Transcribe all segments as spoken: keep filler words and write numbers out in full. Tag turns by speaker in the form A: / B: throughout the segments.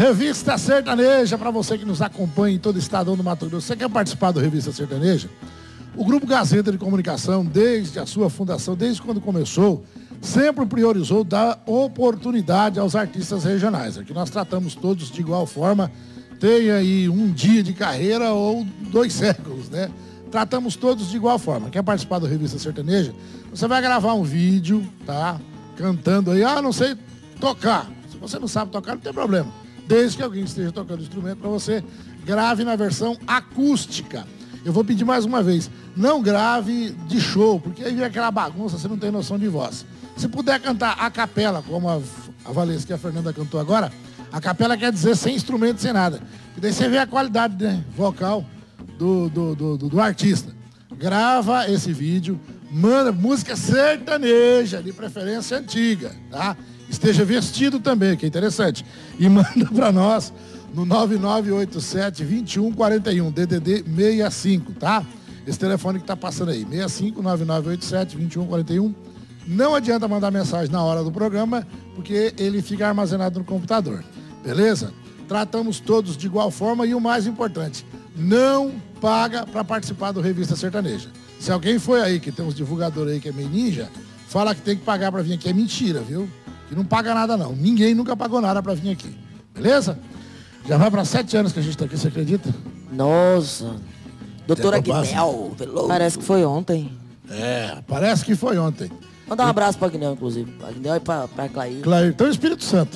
A: Revista Sertaneja, para você que nos acompanha em todo o estado do Mato Grosso. Você quer participar do Revista Sertaneja? O Grupo Gazeta de Comunicação, desde a sua fundação, desde quando começou, sempre priorizou dar oportunidade aos artistas regionais. Aqui nós tratamos todos de igual forma, tenha aí um dia de carreira ou dois séculos, né? Tratamos todos de igual forma. Quer participar do Revista Sertaneja? Você vai gravar um vídeo, tá? Cantando aí, ah, não sei tocar. Se você não sabe tocar, não tem problema. Desde que alguém esteja tocando o instrumento para você, grave na versão acústica. Eu vou pedir mais uma vez, não grave de show, porque aí vem aquela bagunça, você não tem noção de voz. Se puder cantar a capela, como a, a Valesca e a Fernanda cantou agora, a capela quer dizer sem instrumento, sem nada. E daí você vê a qualidade, né, vocal do, do, do, do, do artista. Grava esse vídeo, manda música sertaneja, de preferência antiga, tá? Esteja vestido também, que é interessante. E manda para nós no nove nove oito sete, dois um quatro um, D D D sessenta e cinco, tá? Esse telefone que tá passando aí, sessenta e cinco, nove nove oito sete, dois um quatro um. Não adianta mandar mensagem na hora do programa, porque ele fica armazenado no computador, beleza? Tratamos todos de igual forma e o mais importante, não paga para participar do Revista Sertaneja. Se alguém foi aí, que tem uns divulgadores aí que é meio ninja, fala que tem que pagar para vir aqui, é mentira, viu? Que não paga nada não, ninguém nunca pagou nada para vir aqui, beleza? Já vai para sete anos que a gente tá aqui, você acredita?
B: Nossa. Doutora Guinel.
C: Parece que foi ontem.
A: É, parece que foi ontem.
B: Mandar um abraço pra Guinel, inclusive. Pra Guinel e pra, pra Clair.
A: Clair, então Espírito Santo.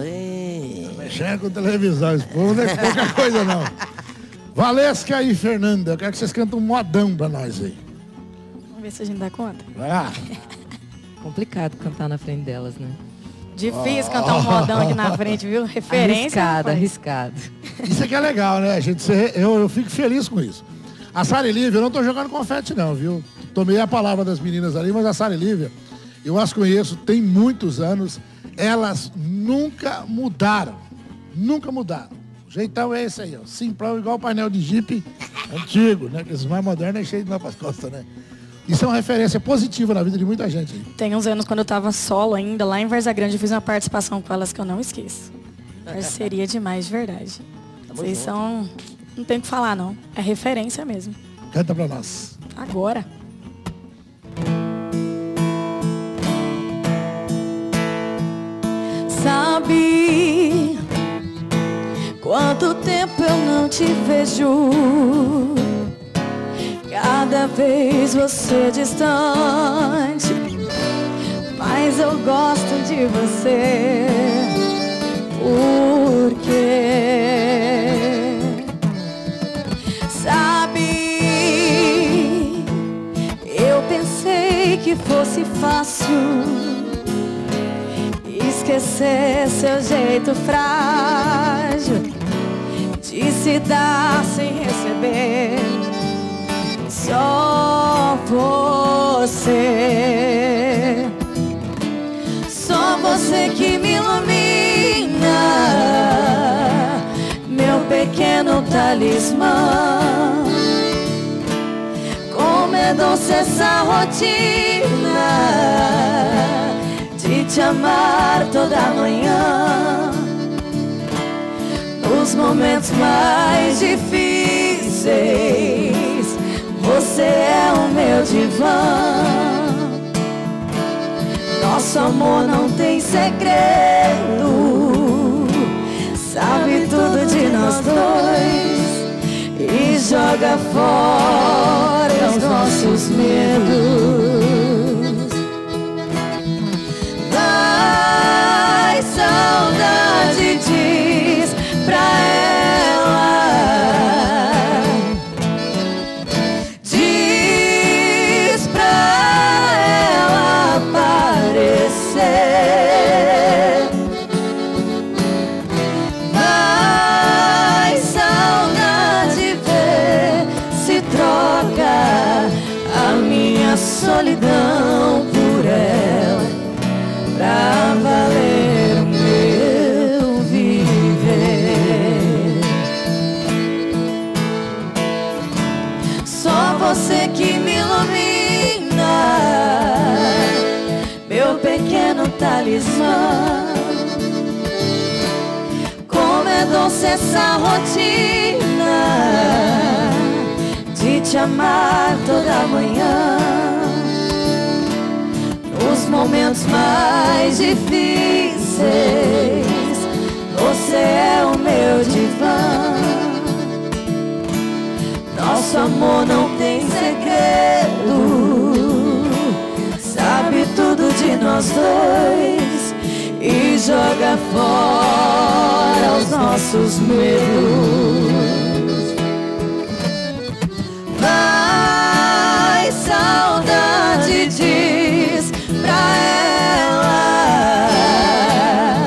B: É.
A: Mexendo com televisão, esse povo não é pouca coisa não. Valesca e Fernanda, eu quero que vocês cantem um modão pra nós aí.
D: Vamos ver se a gente dá conta.
A: Vai lá.
C: Complicado cantar na frente delas, né?
D: Difícil oh. cantar um modão aqui na frente, viu? Referência.
C: Arriscado, arriscado.
A: Isso aqui é legal, né? A gente, eu, eu fico feliz com isso. A Sara Lívia, eu não tô jogando confete não, viu? Tomei a palavra das meninas ali, mas a Sara Lívia, eu as conheço, tem muitos anos. Elas nunca mudaram. Nunca mudaram. O jeitão é esse aí, ó. Simplão, igual o painel de Jeep antigo, né? Que esses mais modernos é cheio de nas costas, né? Isso é uma referência positiva na vida de muita gente.
D: Tem uns anos, quando eu tava solo ainda, lá em Varza Grande, eu fiz uma participação com elas que eu não esqueço. Parceria demais, de verdade. Vocês são... Não tem o que falar, não. É referência mesmo.
A: Canta pra nós.
D: Agora.
E: Sabe quanto tempo eu não te vejo? Cada vez você distante, mas eu gosto de você. Por quê? Sabe, eu pensei que fosse fácil esquecer seu jeito frágil de se dar sem receber. Só você, só você que me ilumina, meu pequeno talismã. Como é doce essa rotina de te amar toda manhã, nos momentos mais difíceis. Você é o meu divã. Nosso amor não tem segredo, sabe tudo de nós dois e joga fora os nossos medos. Ai, saudade, diz pra ela, diz pra ela aparecer. Vai, saudade, ver se troca a minha solidão por ela, pra valer o meu viver. Só você que me ilumina, meu pequeno talismã. Como é doce essa rotina de te amar toda manhã. Nos momentos mais difíceis, você é o meu divã. Nosso amor não tem segredo, sabe tudo de nós dois e joga fora os nossos medos. Vai, saudade, diz pra ela,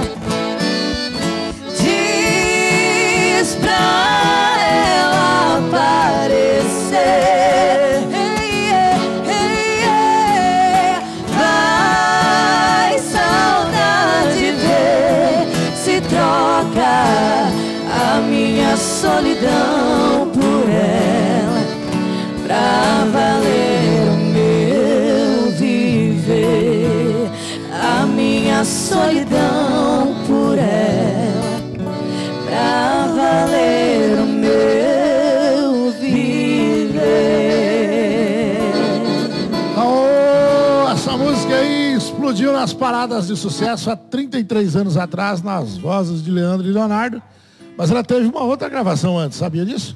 E: diz pra ela aparecer. Hey, yeah, hey, yeah. Vai, saudade, ver se troca a minha solidão por ela, pra valer o meu viver. A minha solidão por ela, pra valer o meu viver.
A: Oh, essa música aí explodiu nas paradas de sucesso há trinta e três anos atrás, nas vozes de Leandro e Leonardo. Mas ela teve uma outra gravação antes, sabia disso?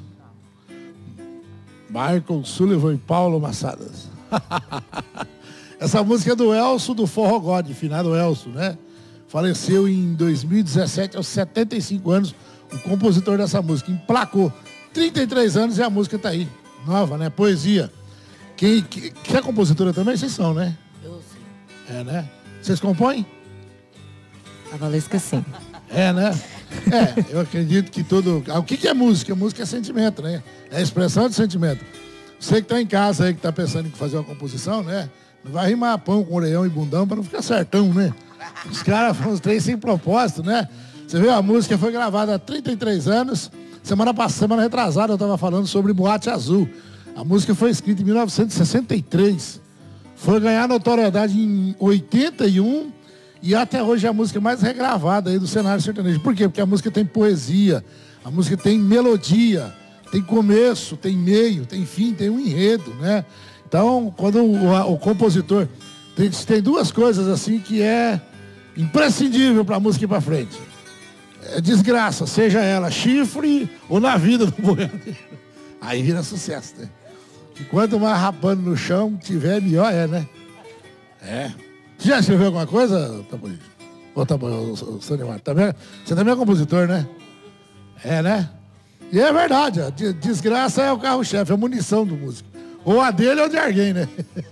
A: Michael Sullivan e Paulo Massadas. Essa música é do Elcio, do Forró God, finado Elcio, né? Faleceu em dois mil e dezessete, aos setenta e cinco anos, o compositor dessa música. Emplacou trinta e três anos e a música tá aí. Nova, né? Poesia. Quem, que, que é compositora também? Vocês são, né?
B: Eu sim.
A: É, né? Vocês compõem?
C: A Valesca sim.
A: É, né? É, eu acredito que todo... O que, que é música? Música é sentimento, né? É expressão de sentimento. Você que tá em casa aí, que tá pensando em fazer uma composição, né? Não vai rimar pão com orelhão e bundão para não ficar certão, né? Os caras foram os três sem propósito, né? Você viu, a música foi gravada há trinta e três anos. Semana passada, semana retrasada, eu tava falando sobre Boate Azul. A música foi escrita em mil novecentos e sessenta e três. Foi ganhar notoriedade em oitenta e um. E até hoje é a música mais regravada aí do cenário sertanejo. Por quê? Porque a música tem poesia, a música tem melodia, tem começo, tem meio, tem fim, tem um enredo, né? Então, quando o, o, o compositor... Tem, tem duas coisas assim que é imprescindível para a música ir para frente. É desgraça, seja ela chifre ou na vida do boiadeiro. Aí vira sucesso, né? E quanto mais rapando no chão tiver, melhor é, né? É. Você já escreveu alguma coisa, Taboio? Ô, Taboio, Sanimar, também, você também é compositor, né? É, né? E é verdade, a desgraça é o carro-chefe, é a munição do músico. Ou a dele ou de alguém, né?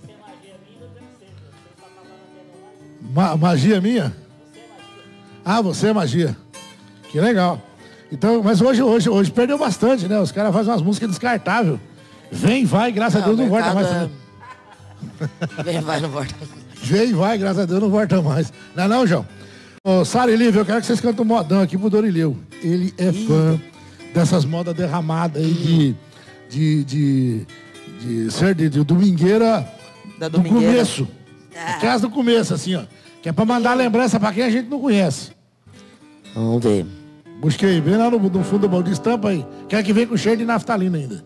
A: Ma magia minha? Ah, você é magia. Que legal. Então, mas hoje, hoje, hoje perdeu bastante, né? Os caras fazem umas músicas descartáveis. Vem, vai, graças não, a Deus não volta mais. É...
B: Vem, vai, não volta.
A: Vem, vai, graças a Deus não volta mais. Não é não, João? Ô, Sara e Lívia, eu quero que vocês cantem um modão aqui pro Dorileu. Ele é Ih. fã dessas modas derramadas aí de, de, de, de ser de, de domingueira
B: da
A: do
B: domingueira.
A: começo. Ah. Aquelas do começo, assim, ó. Que é pra mandar lembrança pra quem a gente não conhece.
B: Vamos ver.
A: Busquei bem lá no, no fundo do balde, estampa aí. Quer que venha com cheiro de naftalina ainda.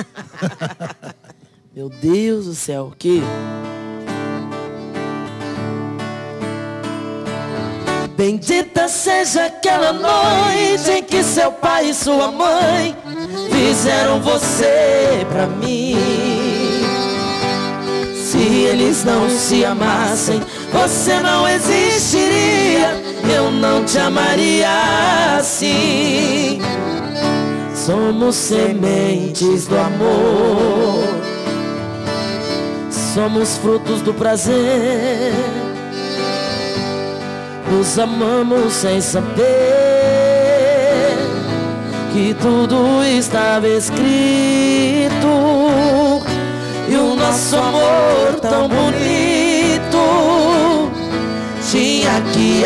B: Meu Deus do céu, que...
E: Bendita seja aquela noite em que seu pai e sua mãe fizeram você pra mim. Se eles não se amassem, você não existiria, eu não te amaria assim. Somos sementes do amor, somos frutos do prazer. Nos amamos sem saber que tudo estava escrito. E o nosso amor tão bonito tinha que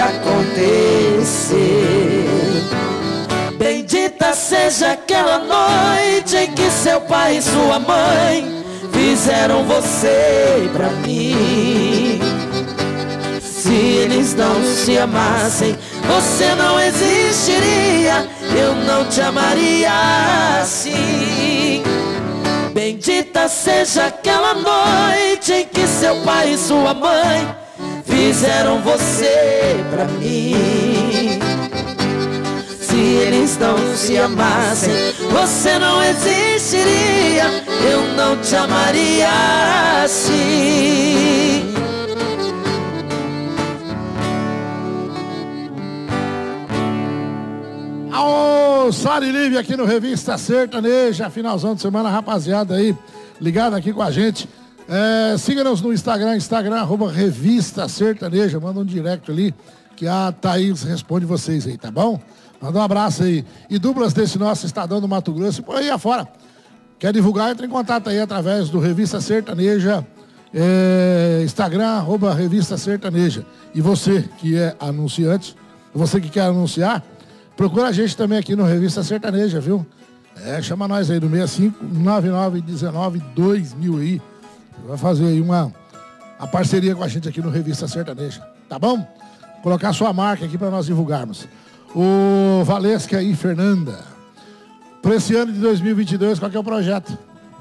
E: acontecer. Bendita seja aquela noite em que seu pai e sua mãe fizeram você pra mim. Se eles não se amassem, você não existiria, eu não te amaria assim. Bendita seja aquela noite em que seu pai e sua mãe fizeram você pra mim. Se eles não se amassem, você não existiria, eu não te amaria assim.
A: Aô, Sara e Lívia aqui no Revista Sertaneja, finalzão de semana, rapaziada aí, ligado aqui com a gente. É, siga-nos no Instagram, Instagram, arroba Revista Sertaneja, manda um direct ali, que a Thaís responde vocês aí, tá bom? Manda um abraço aí. E duplas desse nosso Estadão do Mato Grosso e por aí afora. Quer divulgar? Entra em contato aí através do Revista Sertaneja, é, Instagram, arroba Revista Sertaneja. E você que é anunciante, você que quer anunciar, procura a gente também aqui no Revista Sertaneja, viu? É, chama nós aí do seis cinco nove nove um nove dois mil aí. Vai fazer aí uma a parceria com a gente aqui no Revista Sertaneja, tá bom? Colocar sua marca aqui para nós divulgarmos. O Valesca e Fernanda. Para esse ano de dois mil e vinte e dois, qual que é o projeto?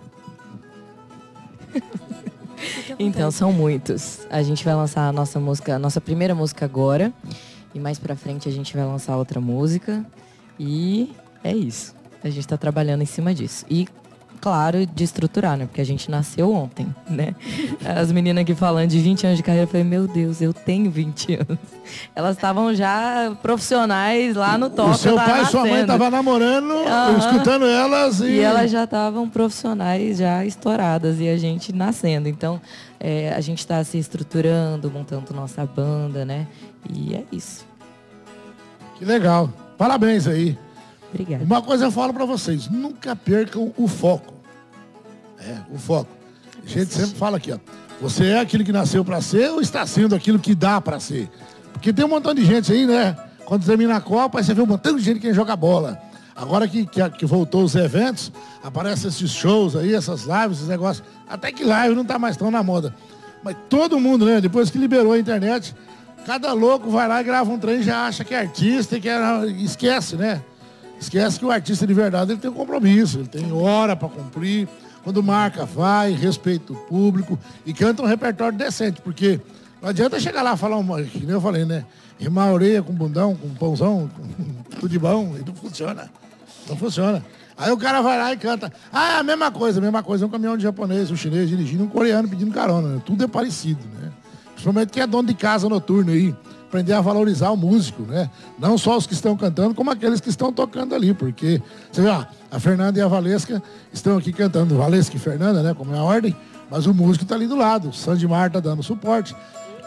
C: Então, são muitos. A gente vai lançar a nossa música, a nossa primeira música agora. E mais pra frente a gente vai lançar outra música. E é isso. A gente tá trabalhando em cima disso. E, claro, de estruturar, né? Porque a gente nasceu ontem, né? As meninas aqui falando de vinte anos de carreira, eu falei, meu Deus, eu tenho vinte anos. Elas estavam já profissionais lá no toque.
A: O seu pai e sua mãe estavam namorando, uhum, escutando elas e...
C: E elas já estavam profissionais, já estouradas, e a gente nascendo. Então, é, a gente está se estruturando, montando nossa banda, né? E é isso.
A: Que legal. Parabéns aí.
C: Obrigada.
A: Uma coisa eu falo pra vocês, nunca percam o foco. É, o foco. A gente sempre fala aqui, ó. Você é aquilo que nasceu pra ser ou está sendo aquilo que dá pra ser? Porque tem um montão de gente aí, né? Quando termina a Copa, aí você vê um montão de gente que joga bola. Agora que, que, que voltou os eventos, aparecem esses shows aí, essas lives, esses negócios. Até que live não tá mais tão na moda. Mas todo mundo, né? Depois que liberou a internet, cada louco vai lá e grava um trem e já acha que é artista e que é... esquece, né? Esquece que o artista de verdade ele tem um compromisso, ele tem hora para cumprir. Quando marca, vai, respeita o público e canta um repertório decente, porque não adianta chegar lá e falar, uma, que nem eu falei, né? Rimar a orelha com bundão, com pãozão, com tudo de bom, e não funciona. Não funciona. Aí o cara vai lá e canta. Ah, é a mesma coisa, a mesma coisa. Um caminhão de japonês, um chinês dirigindo, um coreano pedindo carona, né? Tudo é parecido, né? Principalmente quem é dono de casa noturno aí. Aprender a valorizar o músico, né? Não só os que estão cantando, como aqueles que estão tocando ali, porque, você vê, ó, a Fernanda e a Valesca estão aqui cantando, Valesca e Fernanda, né, como é a ordem, mas o músico está ali do lado, o Sandy Mar tá dando suporte.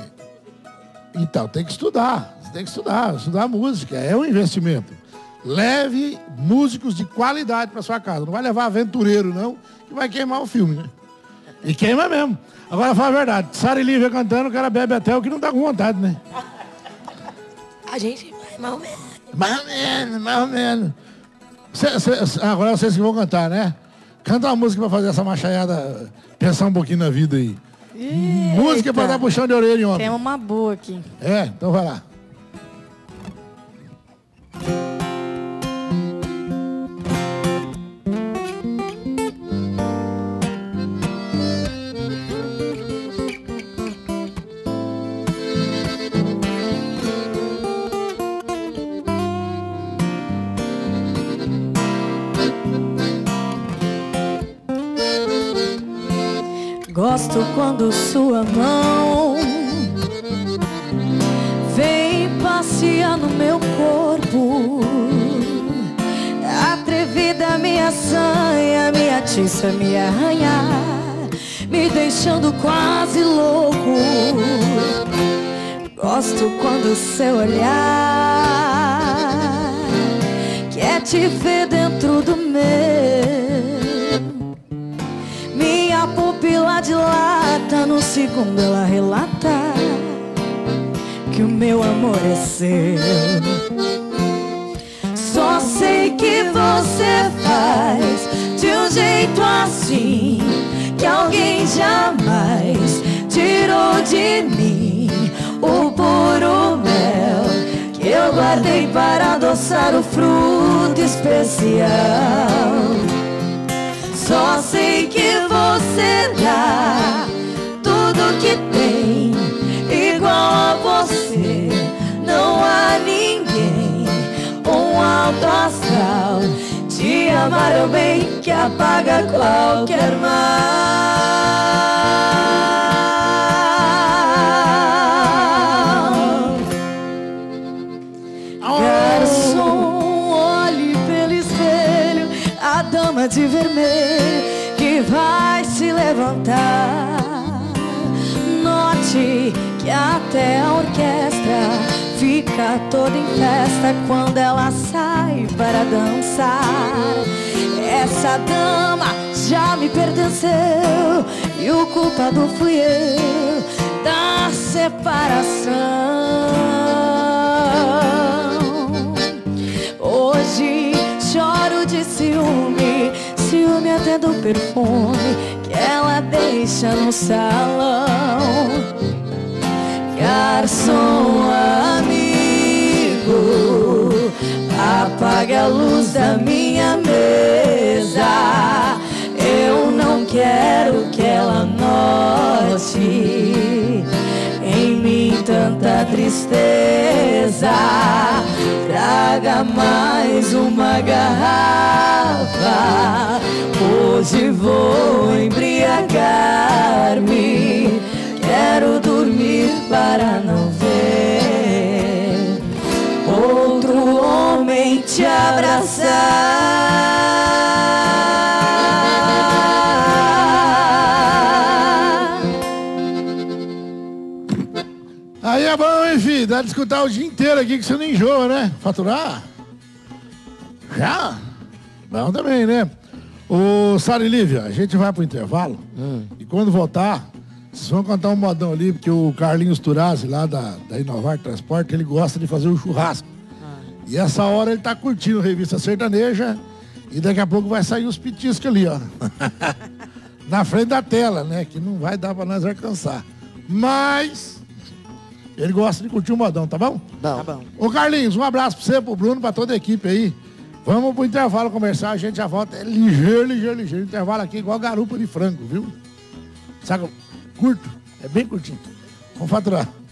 A: Então, tem que estudar, tem que estudar, estudar música, é um investimento. Leve músicos de qualidade para sua casa, não vai levar aventureiro, não, que vai queimar o filme, né? E queima mesmo. Agora, fala a verdade, Sara e Lívia cantando, o cara bebe até o que não tá com vontade, né?
B: A gente vai mais ou menos.
A: Mais ou menos, mais ou menos. Cê, cê, agora vocês que vão cantar, né? Canta uma música pra fazer essa machaiada, pensar um pouquinho na vida aí. Eita. Música pra dar puxão de orelha em homem.
D: Tem uma boa aqui.
A: É, então vai lá.
D: Gosto quando sua mão vem passear no meu corpo. Atrevida me assanha, me atiça, me arranha, me deixando quase louco. Gosto quando seu olhar quer te ver dentro do meu. Minha pupila dilata, no segundo ela relata que o meu amor é seu. Só sei que você faz de um jeito assim que alguém jamais tirou de mim o poder.
E: guardei para adoçar o fruto especial. Só sei que você dá tudo que tem, igual a você. Não há ninguém, um alto astral, te amar é o bem que apaga qualquer mal. Garçom, olhe pelo espelho a dama de vermelho que vai se levantar. Note que até a orquestra fica toda em festa quando ela sai para dançar. Essa dama já me pertenceu e o culpado fui eu da separação. Hoje choro de ciúme, ciúme até do perfume que ela deixa no salão. Garçom amigo, apague a luz da minha mesa. Eu não quero que ela note em mim tanta tristeza. Traga mais uma garrafa, hoje vou embriagar-me. Quero dormir para não ver outro homem te abraçar.
A: Aí é bom, hein, filho? Dá de escutar o dia inteiro aqui que você não enjoa, né? Faturar? Já? Bom também, né? Ô, Sara e Lívia, a gente vai pro intervalo hum. e quando voltar, vocês vão cantar um modão ali, porque o Carlinhos Turazzi, lá da, da Inovar Transporte, ele gosta de fazer o churrasco. Ah. E essa hora ele tá curtindo a Revista Sertaneja e daqui a pouco vai sair os pitiscos ali, ó. Na frente da tela, né? Que não vai dar pra nós alcançar. Mas ele gosta de curtir o modão, tá bom?
E: Bom. Tá bom.
A: Ô Carlinhos, um abraço pra você, pro Bruno, pra toda a equipe aí. Vamos pro intervalo comercial, a gente já volta. É ligeiro, ligeiro, ligeiro. Intervalo aqui igual garupa de frango, viu? Sabe? Curto, é bem curtinho. Vamos faturar.